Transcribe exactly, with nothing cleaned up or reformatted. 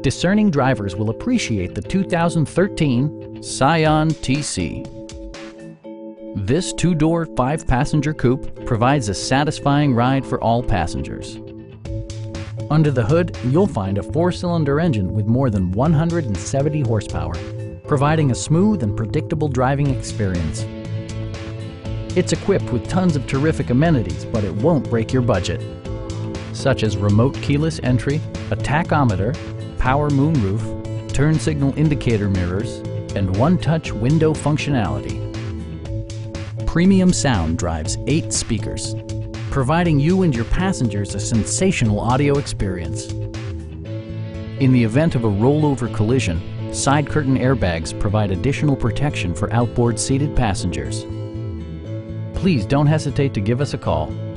discerning drivers will appreciate the two thousand thirteen Scion T C. This two-door, five-passenger coupe provides a satisfying ride for all passengers. Under the hood, you'll find a four-cylinder engine with more than one hundred seventy horsepower, providing a smooth and predictable driving experience. It's equipped with tons of terrific amenities, but it won't break your budget, such as remote keyless entry, a tachometer, power moonroof, turn signal indicator mirrors, and one-touch window functionality. Premium sound drives eight speakers, providing you and your passengers a sensational audio experience. In the event of a rollover collision, side curtain airbags provide additional protection for outboard seated passengers. Please don't hesitate to give us a call.